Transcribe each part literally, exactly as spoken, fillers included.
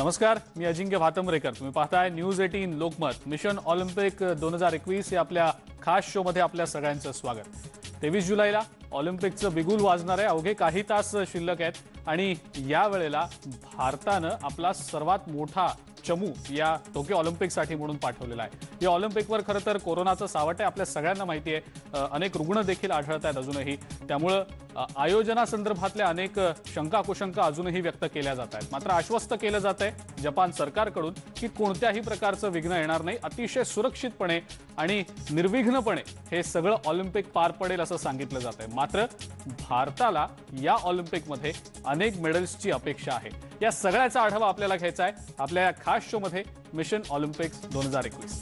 नमस्कार, मी अजिंक्य भातंब्रेकर. तुम्ही पाहताय न्यूज अठरा लोकमत. मिशन ऑलिम्पिक दोन हजार एकवीस या आपल्या खास शो मध्ये आपल्या सगळ्यांचं स्वागत. तेवीस जुलैला ऑलिम्पिकचं बिगुल वाजणार आहे. अवघे काही तास शिल्लक आहेत आणि या वेळेला भारतानं आपला सर्वात मोठा चमू या टोकियो ऑलिम्पिकसाठी म्हणून पाठवलेला आहे. या ऑलिम्पिकवर खरं तर कोरोनाचं सावट आहे, आपल्या सगळ्यांना माहिती आहे. अनेक रुग्ण देखील आढळत आहेत अजूनही. त्यामुळे आयोजनासंदर्भातल्या अनेक शंका कुशंका अजूनही व्यक्त केल्या जात आहेत. मात्र आश्वस्त केलं जात आहे जपान सरकारकडून की कोणत्याही प्रकारचं विघ्न येणार नाही, अतिशय सुरक्षितपणे आणि निर्विघ्नपणे हे सगळं ऑलिम्पिक पार पडेल असं सांगितलं जात आहे. मात्र भारताला या ऑलिम्पिकमध्ये अनेक मेडल्सची अपेक्षा आहे. या सगळ्याचा आढावा आपल्याला घ्यायचा आहे आपल्या खास शो मध्ये मिशन ऑलिम्पिक्स दोन हजार एकवीस.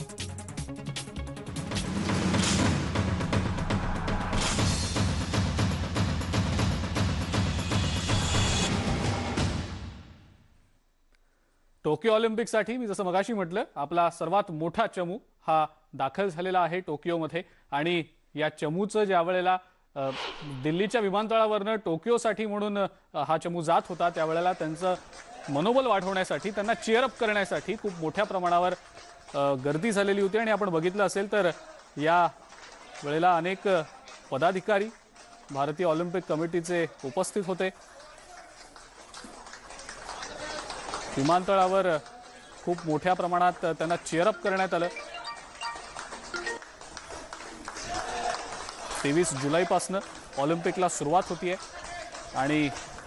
टोकियो ऑलिम्पिकसाठी मी जसं मगाशी म्हटलं, आपला सर्वात मोठा चमू हा दाखल झालेला आहे टोकियोमध्ये. आणि या चमूचं ज्या वेळेला दिल्लीच्या विमानतळावरनं टोकियोसाठी म्हणून हा चमू जात होता, त्यावेळेला त्यांचं मनोबल वाढवण्यासाठी, त्यांना चीअरअप करण्यासाठी खूप मोठ्या प्रमाणावर गर्दी झालेली होती. आणि आपण बघितलं असेल तर या वेळेला अनेक पदाधिकारी भारतीय ऑलिम्पिक कमिटीचे उपस्थित होते. विमानतळावर खूप मोठ्या प्रमाणात त्यांना चीअरअप करण्यात आलं. तेवीस जुलैपासून ऑलिम्पिकला सुरुवात होतीये आणि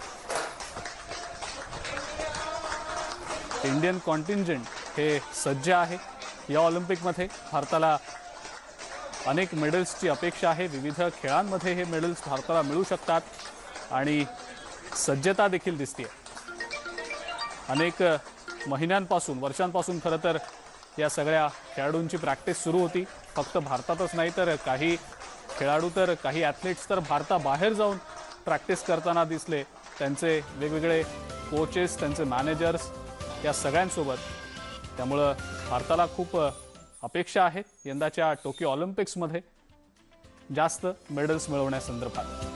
इंडियन कॉन्टिंजेंट हे सज्ज आहे. या ऑलिम्पिकमध्ये भारताला अनेक मेडल्सची अपेक्षा आहे. विविध खेळांमध्ये हे मेडल्स भारताला मिळू शकतात आणि सज्जता देखील दिसते. अनेक महिन्यांपासून वर्षांपासून खरं तर या सगळ्या खेळाडूंची प्रॅक्टिस सुरू होती. फक्त भारतातच नाही तर काही खेळाडू तर काही ॲथलीट्स तर भारताबाहेर जाऊन प्रॅक्टिस करताना दिसले. त्यांचे वेगवेगळे कोचेस, त्यांचे मॅनेजर्स या सगळ्यांसोबत. त्यामुळं भारताला खूप अपेक्षा आहेत यंदाच्या टोकियो ऑलिम्पिक्समध्ये जास्त मेडल्स मिळवण्यासंदर्भात.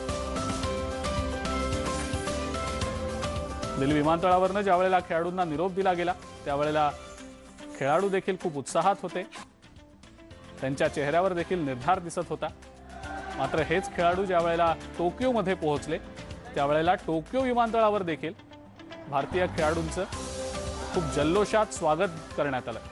दिल्ली विमानतळावरनं ज्या वेळेला खेळाडूंना निरोप दिला गेला त्यावेळेला खेळाडू देखील खूप उत्साहात होते. त्यांच्या चेहऱ्यावर देखील निर्धार दिसत होता. मात्र हेच खेळाडू ज्या वेळेला टोकियोमध्ये पोहोचले त्यावेळेला टोकियो विमानतळावर देखील भारतीय खेळाडूंचं खूप जल्लोषात स्वागत करण्यात आलं.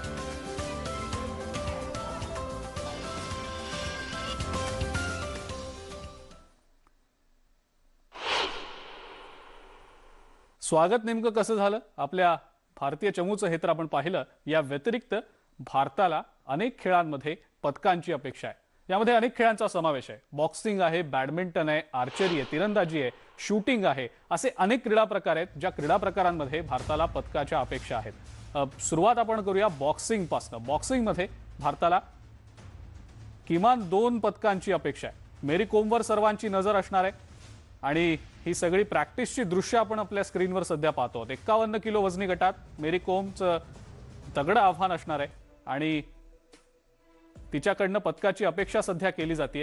स्वागत नेमकं कसं झालं आपल्या भारतीय चमूचं हे तर आपण पाहिलं. या व्यतिरिक्त भारताला अनेक खेळांमध्ये पदकांची अपेक्षा आहे. यामध्ये अनेक खेळांचा समावेश आहे. बॉक्सिंग आहे, बॅडमिंटन आहे, आर्चरी आहे, तिरंदाजी आहे, शूटिंग आहे. असे अनेक क्रीडा प्रकार आहेत ज्या क्रीडा प्रकारांमध्ये भारताला पदकाच्या अपेक्षा आहेत. सुरुवात आपण करूया बॉक्सिंग पासून. बॉक्सिंगमध्ये भारताला किमान दोन पदकांची अपेक्षा आहे. मेरी कोमवर सर्वांची नजर असणार आहे आणि ही सगळी प्रॅक्टिसची दृश्य आपण आपल्या स्क्रीनवर सध्या पाहतो. एक्कावन्न किलो वजनी गटात मेरी कोमचं तगडं आव्हान असणार आहे आणि तिच्याकडनं पदकाची अपेक्षा सध्या केली जाते.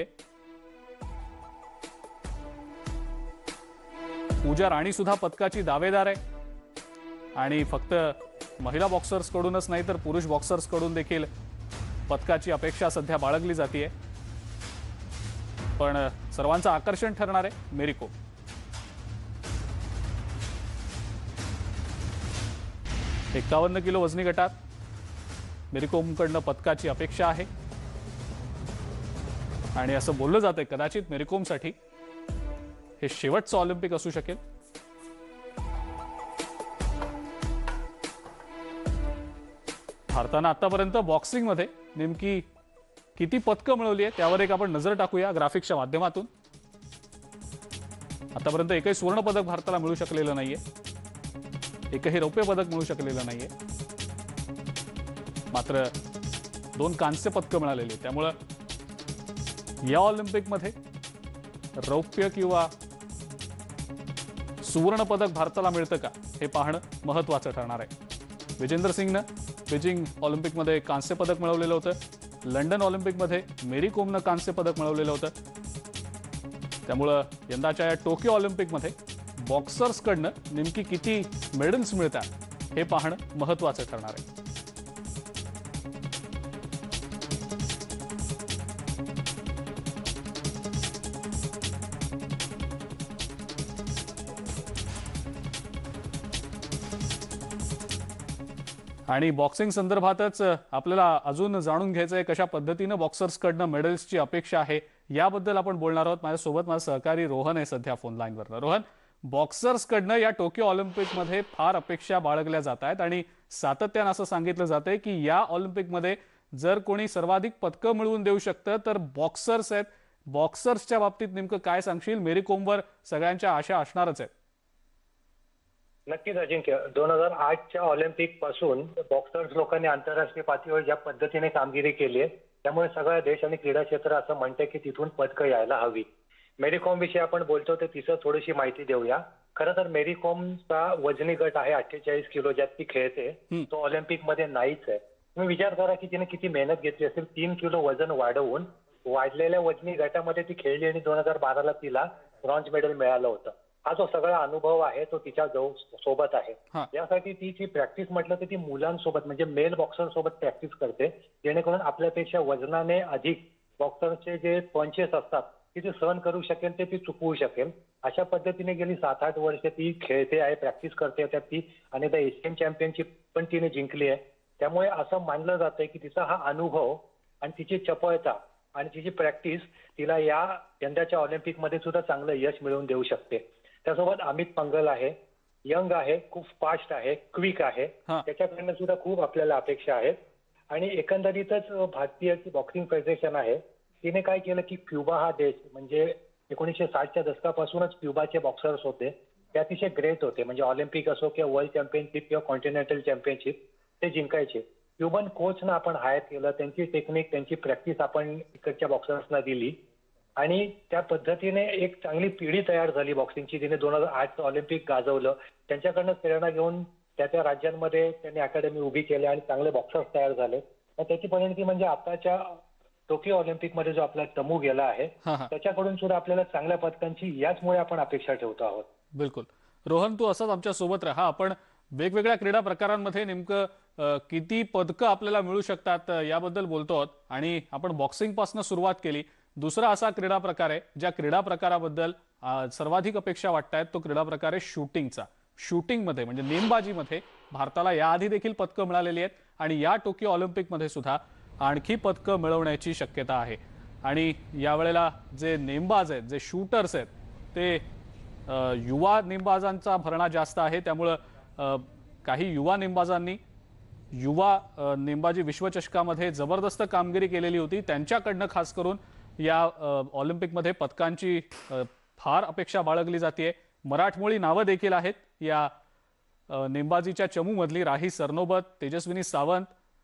पूजा राणी सुद्धा पदकाची दावेदार आहे आणि फक्त महिला बॉक्सर्स कडूनच नाही तर पुरुष बॉक्सर्स कडून देखील पदकाची अपेक्षा सध्या बाळगली जाते. पण सर्वांचं आकर्षण ठरणार आहे मेरी कोम. एक्कावन्न किलो वजनी गटात मेरी कोमकडनं पदकाची अपेक्षा आहे आणि असं बोललं जातंय कदाचित मेरी कोमसाठी हे शेवटचं ऑलिम्पिक असू शकेल. भारतानं आतापर्यंत बॉक्सिंगमध्ये नेमकी किती पदकं मिळवली आहे त्यावर एक आपण नजर टाकूया ग्राफिक्सच्या माध्यमातून. आतापर्यंत एकही सुवर्ण पदक भारताला मिळू शकलेलं नाहीये, एकही रौप्य पदक मिळू शकलेलं नाहीये. मात्र दोन कांस्य पदकं मिळालेली. त्यामुळं या ऑलिम्पिकमध्ये रौप्य किंवा सुवर्ण पदक भारताला मिळतं का हे पाहणं महत्त्वाचं ठरणार आहे. विजेंदर सिंगनं बीजिंग ऑलिम्पिकमध्ये कांस्य पदक मिळवलेलं होतं. लंडन ऑलिम्पिकमध्ये मेरी कोमनं कांस्य पदक मिळवलेलं होतं. त्यामुळं यंदाच्या या टोकियो ऑलिम्पिकमध्ये बॉक्सर्सकडनं नेमकी किती मेडल्स मिळतात हे पाहणं महत्त्वाचं ठरणार आहे. आणि बॉक्सिंग संदर्भातच आपल्याला अजून जाणून घ्यायचं आहे कशा पद्धतीनं बॉक्सर्सकडनं मेडल्सची अपेक्षा आहे याबद्दल आपण बोलणार आहोत. माझ्यासोबत माझा सहकारी रोहन आहे सध्या फोन लाईनवरनं. रोहन, बॉक्सर्सकडनं या टोकियो ऑलिम्पिकमध्ये फार अपेक्षा बाळगल्या जात आहेत आणि सातत्यानं असं सांगितलं जातंय की या ऑलिम्पिकमध्ये जर कोणी सर्वाधिक पदकं मिळवून देऊ शकतं तर बॉक्सर्स आहेत. बॉक्सर्सच्या बाबतीत नेमकं काय सांगशील? मेरी कोमवर सगळ्यांच्या आशा असणारच आहेत. नक्कीच अजिंक्य, दोन हजार आठच्या ऑलिम्पिक पासून बॉक्सर्स लोकांनी आंतरराष्ट्रीय पातळीवर ज्या पद्धतीने कामगिरी केली आहे त्यामुळे सगळा देश आणि क्रीडा क्षेत्र असं म्हणते की तिथून पदकं यायला हवी. मेरी कॉम विषयी आपण बोलतो तर तिचं थोडीशी माहिती देऊया. खरं तर मेरी कॉमचा वजनी गट आहे अठ्ठेचाळीस किलो ज्यात ती खेळते, तो ऑलिम्पिक मध्ये नाहीच आहे. तुम्ही विचार करा की तिने किती मेहनत घेतली असेल. तीन किलो वजन वाढवून वाढलेल्या वजनी गटामध्ये ती खेळली आणि दोन हजार बाराला तिला ब्रॉन्झ मेडल मिळालं होतं. हा जो सगळा अनुभव आहे तो तिच्या जवळ सोबत आहे. यासाठी ती ती प्रॅक्टिस म्हटलं तर ती मुलांसोबत म्हणजे मेल बॉक्सर सोबत प्रॅक्टिस करते, जेणेकरून आपल्यापेक्षा वजनाने अधिक बॉक्सरचे जे पंचेस असतात ती ती सहन करू शकेल, ते ती चुकवू शकेल. अशा पद्धतीने गेली सात आठ वर्ष ती खेळते आहे, प्रॅक्टिस करते. त्यात ती अनेकदा एशियन चॅम्पियनशिप पण तिने जिंकली आहे. त्यामुळे असं मानलं जातंय की तिचा हा अनुभव आणि तिची चपळता आणि तिची प्रॅक्टिस तिला या यंदाच्या ऑलिम्पिकमध्ये सुद्धा चांगलं यश मिळवून देऊ शकते. त्यासोबत अमित पंगल आहे, यंग आहे, खूप फास्ट आहे, क्विक आहे. त्याच्याकडनं सुद्धा खूप आपल्याला अपेक्षा आहेत. आणि एकंदरीतच भारतीय बॉक्सिंग फेडरेशन आहे तिने काय केलं की क्युबा हा देश म्हणजे एकोणीसशे साठच्या दशकापासूनच क्युबाचे बॉक्सर्स होते ते अतिशय ग्रेट होते. म्हणजे ऑलिम्पिक असो किंवा वर्ल्ड चॅम्पियनशिप किंवा कॉन्टिनेंटल चॅम्पियनशिप ते जिंकायचे. क्युबन कोचना आपण हायर केलं, त्यांची टेक्निक त्यांची प्रॅक्टिस आपण इकडच्या बॉक्सर्सना दिली आणि त्या पद्धतीने एक चांगली पिढी तयार झाली बॉक्सिंगची. तिने दोन हजार आठचं ऑलिम्पिक गाजवलं. त्यांच्याकडनं प्रेरणा घेऊन त्या त्या राज्यांमध्ये त्यांनी अकॅडमी उभी केली आणि चांगले बॉक्सर्स तयार झाले. त्याची परिणती म्हणजे आताच्या टोकियो ऑलिम्पिकमध्ये जो आपला तमू गेला आहे त्याच्याकडून सुद्धा आपल्याला चांगल्या पदकांची याचमुळे आपण अपेक्षा ठेवतो आहोत. बिलकुल रोहन, तू असंच आमच्या सोबत राहा. आपण वेगवेगळ्या क्रीडा प्रकारांमध्ये नेमकं किती पदकं आपल्याला मिळू शकतात याबद्दल बोलतो आहोत आणि आपण बॉक्सिंग पासून सुरुवात केली. दुसरा असा क्रीडा प्रकार आहे ज्या क्रीडा प्रकाराबद्दल सर्वाधिक अपेक्षा वाटतायत तो क्रीडा प्रकार आहे शूटिंगचा. शूटिंगमध्ये म्हणजे नेमबाजीमध्ये भारताला याआधी देखील पदकं मिळालेली आहेत आणि या टोकियो ऑलिम्पिकमध्ये सुद्धा आणखी पदकं मिळवण्याची शक्यता आहे. आणि यावेळेला जे नेमबाज आहेत, जे शूटर्स आहेत, ते युवा नेमबाजांचा भरणा जास्त आहे. त्यामुळं काही युवा नेमबाजांनी युवा नेमबाजी विश्वचषकामध्ये जबरदस्त कामगिरी केलेली होती. त्यांच्याकडनं खास करून या ऑलिम्पिकमध्ये पदकांची फार अपेक्षा बाळगली जाते. मराठमोळी नावं देखील आहेत या नेमबाजीच्या चमूमधली. राही सरनोबत, तेजस्विनी सावंत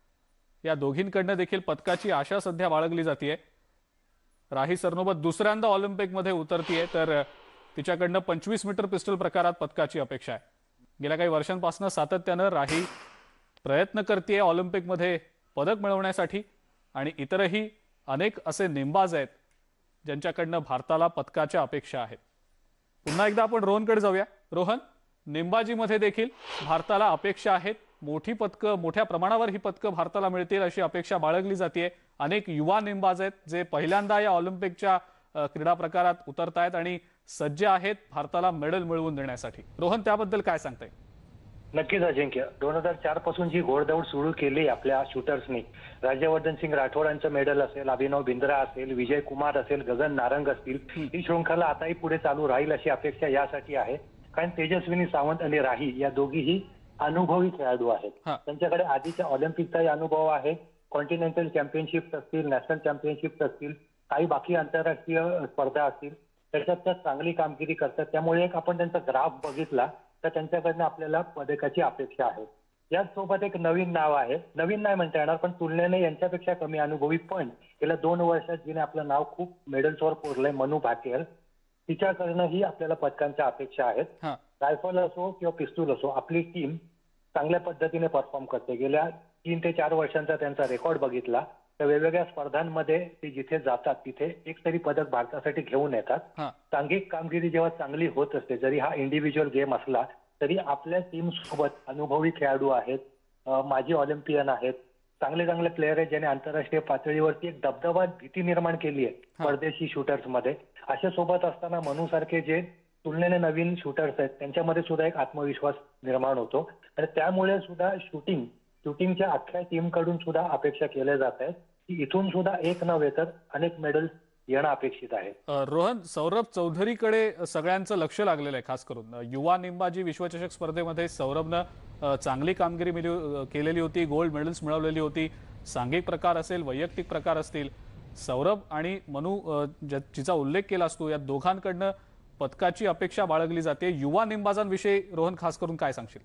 या दोघींकडनं देखील पदकाची आशा सध्या बाळगली जाते. राही सरनोबत दुसऱ्यांदा ऑलिम्पिकमध्ये उतरतीये तर तिच्याकडनं पंचवीस मीटर पिस्टल प्रकारात पदकाची अपेक्षा आहे. गेल्या काही वर्षांपासून सातत्यानं राही प्रयत्न करते ऑलिम्पिकमध्ये पदक मिळवण्यासाठी आणि इतरही अनेक असे नेमबाज आहेत ज्यांच्याकडनं भारताला पदकाच्या अपेक्षा आहेत. पुन्हा एकदा आपण रोहनकडे जाऊया. रोहन, नेमबाजीमध्ये देखील भारताला अपेक्षा आहेत. मोठी पदकं, मोठ्या प्रमाणावर ही पदकं भारताला मिळतील अशी अपेक्षा बाळगली जाते. अनेक युवा नेमबाज आहेत जे पहिल्यांदा या ऑलिम्पिकच्या क्रीडा प्रकारात उतरतायत आणि सज्ज आहेत भारताला मेडल मिळवून देण्यासाठी. रोहन, त्याबद्दल काय सांगताय? नक्कीच अजिंक्य, दोन हजार चार पासून जी घोडदौड सुरू केली आपल्या शूटर्सनी, राज्यवर्धन सिंग राठोडांचं मेडल असेल, अभिनव बिंद्रा असेल, विजय कुमार असेल, गगन नारंग असतील, ही शृंखला आताही पुढे चालू राहील अशी अपेक्षा यासाठी आहे. कारण तेजस्विनी सावंत आणि राही या दोघीही अनुभवी खेळाडू आहेत. त्यांच्याकडे आधीच्या ऑलिम्पिकचाही अनुभव आहे. कॉन्टिनेंटल चॅम्पियनशिप असतील, नॅशनल चॅम्पियनशिप असतील, काही बाकी आंतरराष्ट्रीय स्पर्धा असतील, त्याच्यात त्या चांगली कामगिरी करतात. त्यामुळे एक आपण त्यांचा ग्राफ बघितला तर त्यांच्याकडनं आपल्याला पदकाची अपेक्षा आहे. याचसोबत एक नवीन नाव आहे, नवीन नाही म्हणता येणार पण तुलनेने यांच्यापेक्षा कमी अनुभवी पण गेल्या दोन वर्षात जिने आपलं नाव खूप मेडल्सवर कोरलंय, मनू भाकेर. तिच्याकडनंही आपल्याला पदकांच्या अपेक्षा आहेत. रायफल असो किंवा पिस्तूल असो, आपली टीम चांगल्या पद्धतीने परफॉर्म करते. गेल्या तीन ते चार वर्षांचा त्यांचा रेकॉर्ड बघितला तर वेगवेगळ्या स्पर्धांमध्ये ते जिथे जातात तिथे एक तरी पदक भारतासाठी घेऊन येतात. सांघिक कामगिरी जेव्हा चांगली होत असते, जरी हा इंडिव्हिज्युअल गेम असला तरी आपल्या टीम सोबत अनुभवी खेळाडू आहेत, अ, माजी ऑलिम्पियन आहेत, चांगले चांगले प्लेयर आहेत ज्यांनी आंतरराष्ट्रीय पातळीवरती एक दबदबा भीती निर्माण केली आहे परदेशी शूटर्स मध्ये. अशा सोबत असताना मनू सारखे जे तुलनेने नवीन शूटर्स आहेत त्यांच्यामध्ये सुद्धा एक आत्मविश्वास निर्माण होतो आणि त्यामुळे सुद्धा शूटिंग शूटिंगच्या अख्ख्या टीम कडून सुद्धा अपेक्षा केल्या जात आहेत की इथून सुद्धा एक नव्हे तर अनेक मेडल्स येणं अपेक्षित आहे. अ, रोहन, सौरभ चौधरीकडे सगळ्यांचं लक्ष लागलेलं आहे. खास करून अ, युवा नेमबाजी विश्वचषक स्पर्धेमध्ये सौरभनं अ, चांगली कामगिरी मिळव अ, केलेली होती, गोल्ड मेडल्स मिळवलेली होती. सांघिक प्रकार असेल, वैयक्तिक प्रकार असतील, सौरभ आणि मनू अ, ज्या- जिचा उल्लेख केला असतो या दोघांकडनं पदकाची अपेक्षा बाळगली जाते. युवा नेमबाजांविषयी रोहन खास करून काय सांगशील?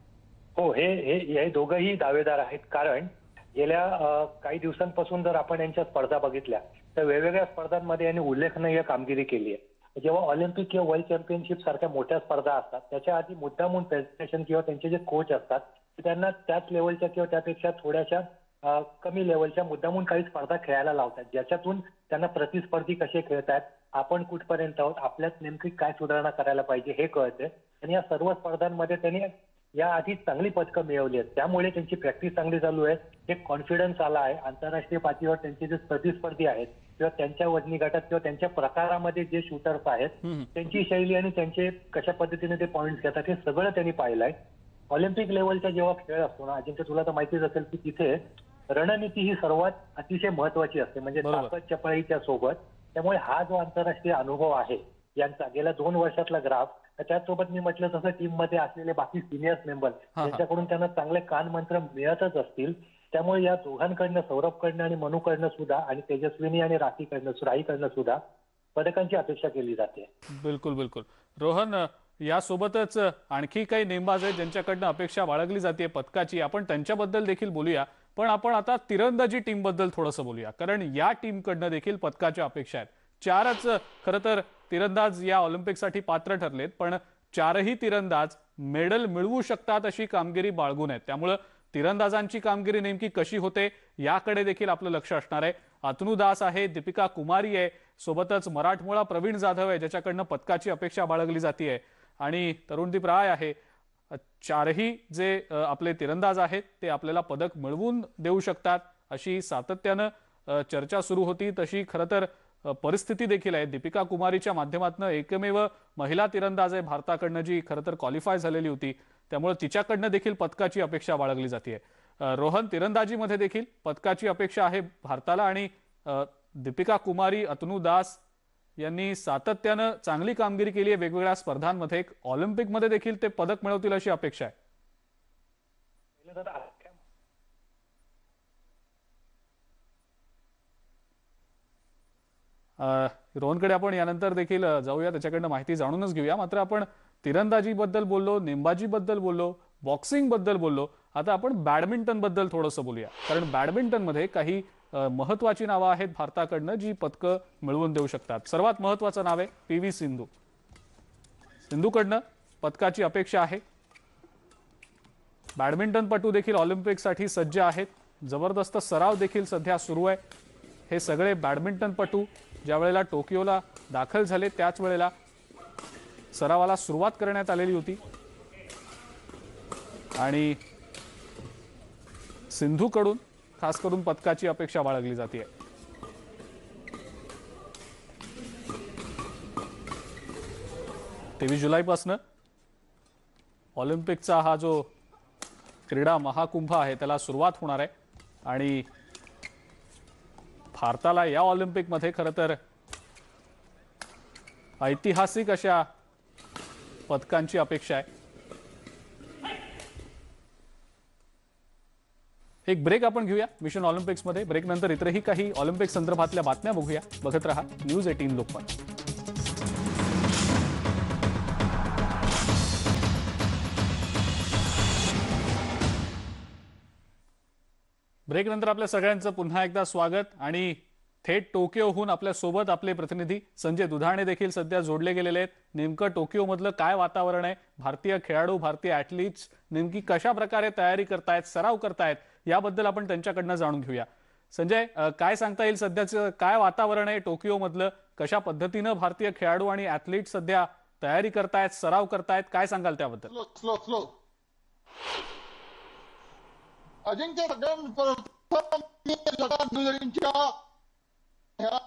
हो, हे हे हे दोघंही दावेदार आहेत. कारण गेल्या अ, काही दिवसांपासून जर आपण यांच्या स्पर्धा बघितल्या तर वेगवेगळ्या स्पर्धांमध्ये यांनी उल्लेखनीय कामगिरी केली आहे. जेव्हा ऑलिम्पिक किंवा वर्ल्ड चॅम्पियनशिप सारख्या मोठ्या स्पर्धा असतात त्याच्या आधी मुद्दामून प्रेझेंटेशन किंवा त्यांचे जे कोच असतात ते त्यांना त्याच लेवलच्या किंवा त्यापेक्षा थोड्याशा अ, कमी लेवलच्या मुद्दामून काही स्पर्धा खेळायला लावतात, ज्याच्यातून त्यांना प्रतिस्पर्धी कसे खेळतात, आपण कुठपर्यंत आहोत, आपल्यात नेमकी काय सुधारणा करायला पाहिजे हे कळते. आणि या सर्व स्पर्धांमध्ये त्यांनी या आधी चांगली पदकं मिळवली आहेत, त्यामुळे त्यांची प्रॅक्टिस चांगली चालू आहे, एक कॉन्फिडन्स आला आहे. आंतरराष्ट्रीय पातळीवर त्यांचे जे प्रतिस्पर्धी आहेत किंवा त्यांच्या वजनी गटात किंवा त्यांच्या प्रकारामध्ये जे शूटर्स आहेत त्यांची शैली आणि त्यांचे कशा पद्धतीने ते पॉईंट्स घेतात हे सगळं त्यांनी पाहिलंय. ऑलिम्पिक लेवलचा जेव्हा खेळ असतो ना अजिंक्य, तुला तर माहितीच असेल की तिथे रणनीती ही सर्वात अतिशय महत्वाची असते, म्हणजे बरोबर. ताकद चपळाईच्या सोबत. त्यामुळे हा जो आंतरराष्ट्रीय अनुभव आहे यांचा गेल्या दोन वर्षातला ग्राफ, त्याचसोबत मी म्हटलं तसं टीम मध्ये असलेले बाकी सिनियर मेंबर हा, हा. त्यांच्याकडून त्यांना चांगले कानमंत्र मिळतच असतील. त्यामुळे या दोघांकडनं, सौरभकडनं आणि मनूकडनं सुद्धा आणि तेजस्विनी आणि राखीकडनं राहीकडनं सुद्धा पदकांची अपेक्षा केली जाते. बिलकुल बिलकुल रोहन, अ, यासोबतच अ, आणखी काही नेमबाज आहेत ज्यांच्याकडनं अपेक्षा बाळगली जाते पदकाची. आपण त्यांच्याबद्दल देखील बोलूया, पण आपण आता तिरंदाजी टीम बद्दल थोडंसं बोलूया, कारण या टीमकडनं देखील पदकाच्या अपेक्षा आहेत. चारच अ, खरं तर तिरंदाज या ऑलिम्पिकसाठी पात्र ठरलेत, पण चारही तिरंदाज मेडल मिळवू शकतात अशी कामगिरी बाळगून आहेत. त्यामुळं तिरंदाजांची कामगिरी नेमकी कशी होते याकडे देखील आपलं लक्ष असणार आहे. अतनू दास आहे, दीपिका कुमारी आहे, सोबतच मराठमोळा प्रवीण जाधव आहे ज्याच्याकडनं पदकाची अपेक्षा बाळगली जाते, आणि तरुणदीप राय आहे. चारही जे अ, आपले तिरंदाज आहेत ते आपल्याला पदक मिळवून देऊ शकतात अशी सातत्यानं अ, चर्चा सुरू होती. तशी खरं तर अ, परिस्थिती देखील आहे. दीपिका कुमारीच्या माध्यमातून एकमेव महिला तिरंदाज आहे भारताकडनं जी खरं तर क्वालिफाय झालेली होती, त्यामुळे तिच्याकडनं देखील पदकाची अपेक्षा बाळगली जाते. रोहन, तिरंदाजीमध्ये देखील पदकाची अपेक्षा आहे भारताला, आणि अ, दीपिका कुमारी, अतनू दास यांनी सातत्यानं चांगली कामगिरी केली आहे वेगवेगळ्या स्पर्धांमध्ये. ऑलिम्पिकमध्ये देखील ते पदक मिळवतील अशी अपेक्षा आहे. पहिलं तर अख्ख्या अ, रोहनकडे आपण यानंतर देखील अ, जाऊया, त्याच्याकडनं माहिती जाणूनच घेऊया. मात्र आपण तिरंदाजीबद्दल बोललो, नेमबाजीबद्दल बोललो, बॉक्सिंगबद्दल बोललो, आता आपण बॅडमिंटन बद्दल थोडंसं बोलूया, कारण बॅडमिंटनमध्ये काही अ, महत्वाची नावं आहेत भारताकडनं जी पदकं मिळवून देऊ शकतात. सर्वात महत्वाचं नाव आहे पी व्ही सिंधू. सिंधूकडनं पदकाची अपेक्षा आहे. बॅडमिंटनपटू देखील ऑलिम्पिकसाठी सज्ज आहेत. जबरदस्त सराव देखील सध्या सुरू आहे. हे सगळे बॅडमिंटनपटू ज्या वेळेला टोकियोला दाखल झाले त्याच वेळेला सरावाला सुरुवात करण्यात आलेली होती, आणि सिंधूकडून खास करून पदकाची अपेक्षा बाळगली जाते. तेवीस जुलैपासून ऑलिम्पिकचा हा जो क्रीडा महाकुंभ आहे त्याला सुरुवात होणार आहे, आणि भारताला या ऑलिम्पिकमध्ये खरं तर ऐतिहासिक अशा पदकांची अपेक्षा आहे. एक ब्रेक आपण घेऊया मिशन ऑलिम्पिक्समध्ये. ब्रेक नंतर इतरही काही ऑलिम्पिक संदर्भातल्या बातम्या बघूया. बघत रहा न्यूज एटीन लोकमत. ब्रेक नंतर आपल्या सगळ्यांचं पुन्हा एकदा स्वागत, आणि थेट टोकियोहून आपल्या सोबत आपले प्रतिनिधी संजय दुधाणे देखील सध्या जोडले गेलेले आहेत. नेमकं टोकियोमधलं काय वातावरण आहे, भारतीय खेळाडू, भारतीय ॲथलीट्स नेमकी कशा प्रकारे तयारी करतायत, सराव करतायत, याबद्दल आपण त्यांच्याकडनं जाणून घेऊया. संजय, काय सांगता येईल, सध्याचं काय वातावरण आहे टोकियोमधलं, कशा पद्धतीनं भारतीय खेळाडू आणि ॲथलीट सध्या तयारी करतायत, सराव करतायत, काय सांगाल त्याबद्दल? स्लो स्लो स्लो अजिंक्य सगळ्यात प्रथम मी जगाच्या ह्या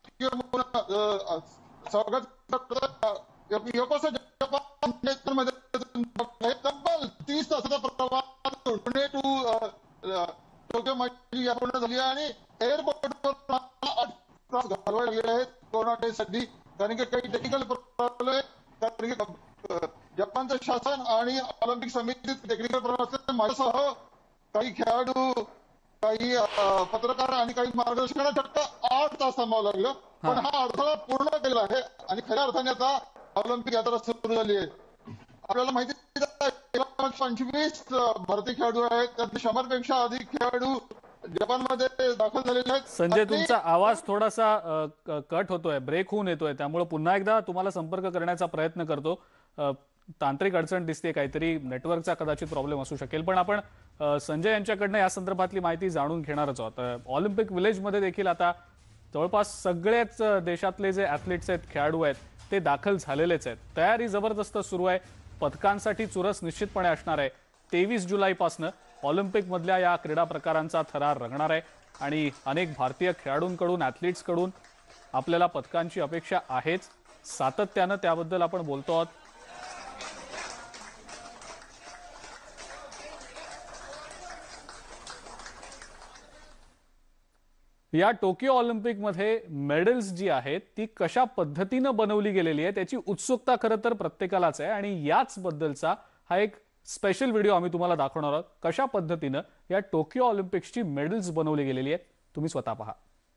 स्वागत योकोसा जपानमध्ये तब्बल तीस तासाचा प्रवास पुणे टू टोकियो माझी पूर्ण झाली आणि एअरपोर्टवर आठ तास घालवावे लागले आहेत कोरोना टेस्टसाठी. कारण की काही टेक्निकल प्रॉब्लेम, कारण की जपानचं शासन आणि ऑलिम्पिक समितीत टेक्निकल प्रॉब्लेम माझ्यासह काही खेळाडू, काही पत्रकार आणि काही मार्गदर्शकांना चक्क आठ तास थांबावं लागलं. पण हा अडथळा पूर्ण केला आहे आणि खऱ्या अर्थाने आता ऑलिम्पिक यात्रा सुरू झाली आहे. आपल्याला माहिती पंचवीस भारतीय खेळाडू आहेत, त्यात शंभर पेक्षा अधिक खेळाडू जपानमध्ये दाखल झालेले आहेत. संजय, तुमचा आवाज थोडासा कट होतोय, ब्रेक होऊन येतोय, त्यामुळे पुन्हा एकदा तुम्हाला संपर्क करण्याचा प्रयत्न करतो. तांत्रिक अडचण दिसते, काहीतरी नेटवर्कचा कदाचित प्रॉब्लेम असू शकेल. पण आपण संजय यांच्याकडनं या संदर्भातली माहिती जाणून घेणारच आहोत. ऑलिम्पिक विलेजमध्ये देखील आता जवळपास सगळेच देशातले जे ॲथलीट्स आहेत, खेळाडू आहेत, ते दाखल झालेलेच आहेत. तयारी जबरदस्त सुरू आहे. पदकांसाठी चुरस निश्चितपणे असणार आहे. तेवीस जुलैपासून ऑलिम्पिक मधल्या या क्रीडा प्रकारांचा थरार रंगणार आहे आणि अनेक भारतीय खेळाडूंकडून, ॲथलीट्सकडून आपल्याला पदकांची अपेक्षा आहेच. सातत्यानं त्याबद्दल आपण बोलतो आहोत. या टोकियो ऑलिम्पिकमध्ये मेडल्स जी आहेत ती कशा पद्धतीनं बनवली गेलेली आहे त्याची उत्सुकता खरं तर प्रत्येकालाच आहे आणि याच बद्दलचा हा एक स्पेशल व्हिडिओ आम्ही तुम्हाला दाखवणार आहोत. कशा पद्धतीनं या टोकियो ऑलिम्पिक्सची मेडल्स बनवली गेलेली आहेत तुम्ही स्वतः पहा.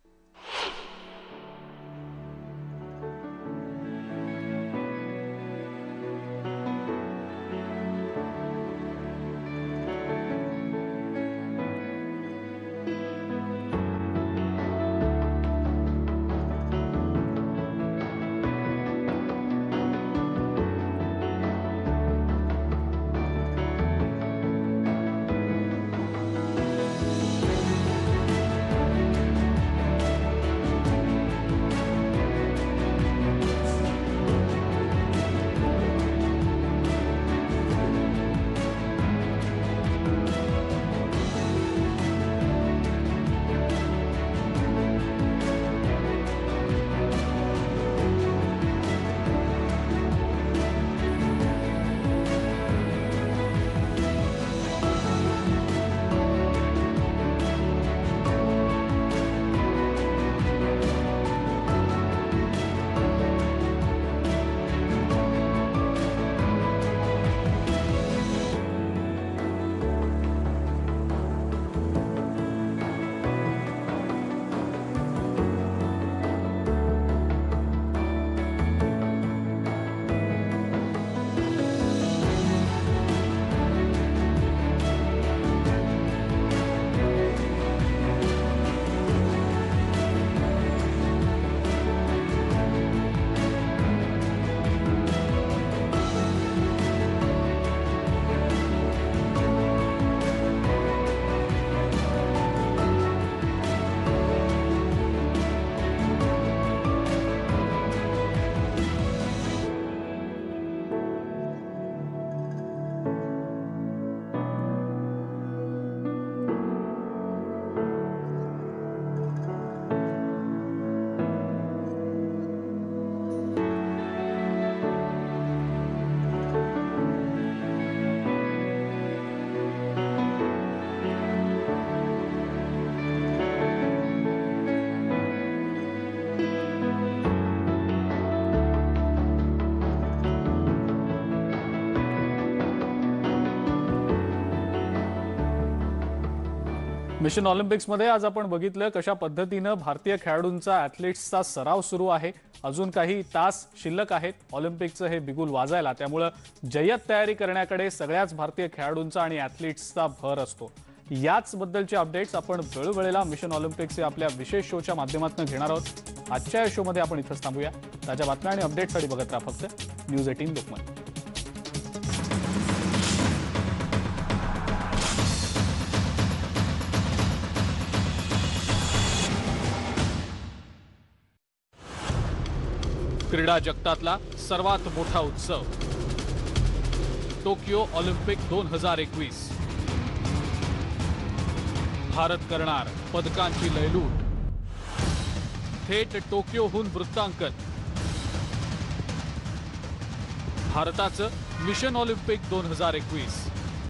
मिशन ऑलिम्पिक्समध्ये आज आपण बघितलं कशा पद्धतीनं भारतीय खेळाडूंचा, ॲथलीट्सचा सराव सुरू आहे. अजून काही तास शिल्लक आहेत ऑलिम्पिकचं हे बिगुल वाजायला. त्यामुळे जय्यत तयारी करण्याकडे सगळ्याच भारतीय खेळाडूंचा आणि ॲथलीट्सचा भर असतो. याच बद्दलचे अपडेट्स आपण वेळोवेळेला मिशन ऑलिम्पिक्सचे आपल्या विशेष शोच्या माध्यमातून घेणार आहोत. आजच्या या शोमध्ये आपण इथंच थांबूया. ताज्या बातम्या आणि अपडेट्ससाठी बघत राहा फक्त न्यूज एटीन लोकमत. क्रीडा जगतातला सर्वात मोठा उत्सव टोकियो ऑलिम्पिक दोन हजार एकवीस. भारत करणार पदकांची लयलूट. थेट टोकियोहून वृत्तांकन. भारताचं मिशन ऑलिम्पिक दोन हजार एकवीस.